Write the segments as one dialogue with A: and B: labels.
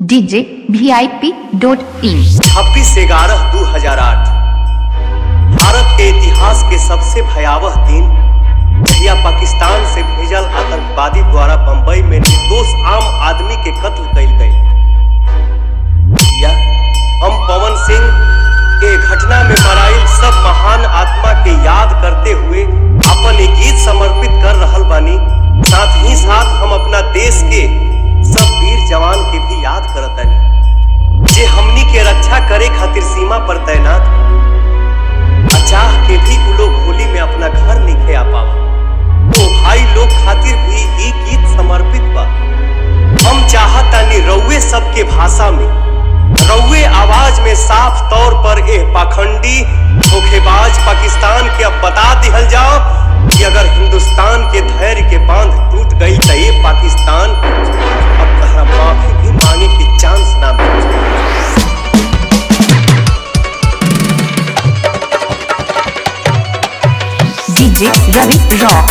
A: djvip.in
B: 26/11/2008 Bharat के इतिहास के सबसे भयावह दिन जहिया पाकिस्तान से भेजल आतंकवादी द्वारा बंबई में निर्दोष आम आदमी के कत्ल कइल गई। हम पवन सिंह के घटना में मराइल सब महान आत्मा के याद करते हुए अपन एक गीत समर्पित कर रहल बानी। साथ ही साथ हम अपना देश के सब वीर जवान के भी याद करतानी जे हमनी के रक्षा करे खातिर सीमा पर तैनात चाह के भी उ लोग होली में अपना घर नहीं आ पावा। तो भाई लोग खातिर भी ई गीत समर्पित बा। हम चाहतानी रउए सबके भाषा में रउए आवाज में साफ तौर पर एह पाखंडी धोखेबाज पाकिस्तान के अब बता दिहल जाओ कि अगर हिंदुस्तान के धैर्य के बांध टूट गई तो ये पाकिस्तान अब तहरा माफी भी मांगे के चांस ना मिले।
A: DJ Ravi Rock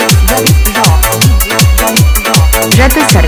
A: Rata Sar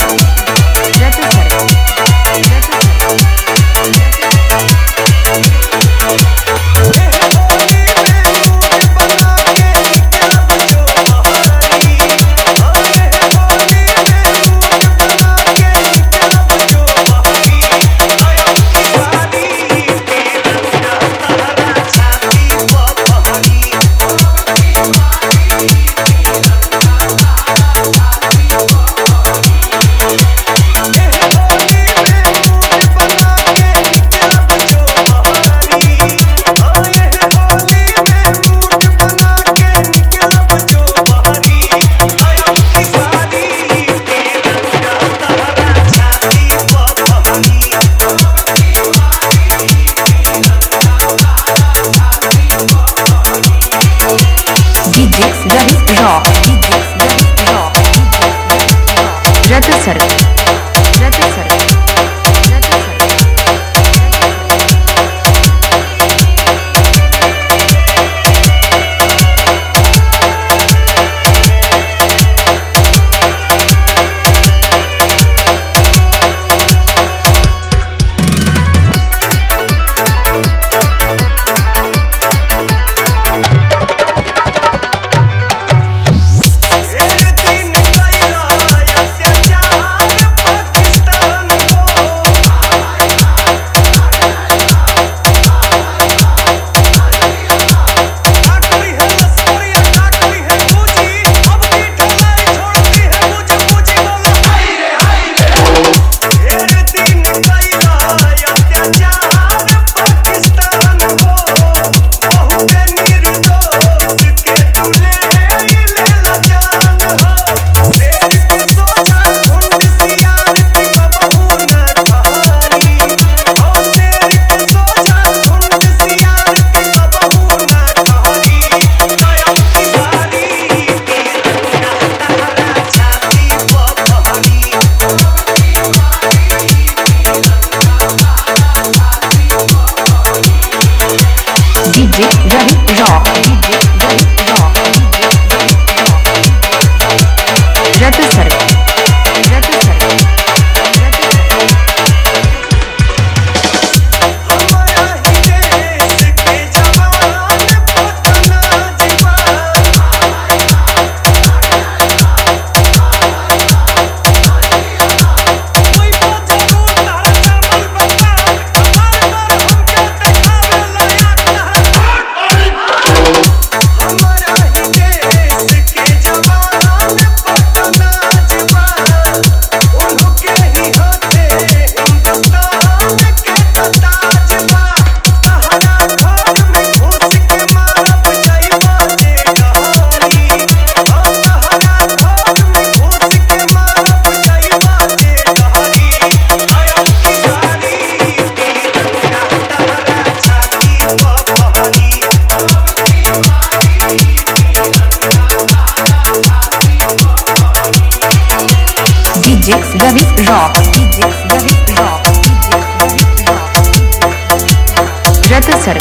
A: Rata Sar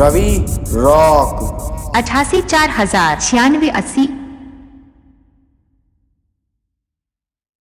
C: Ravi rock.
A: 88 4096 80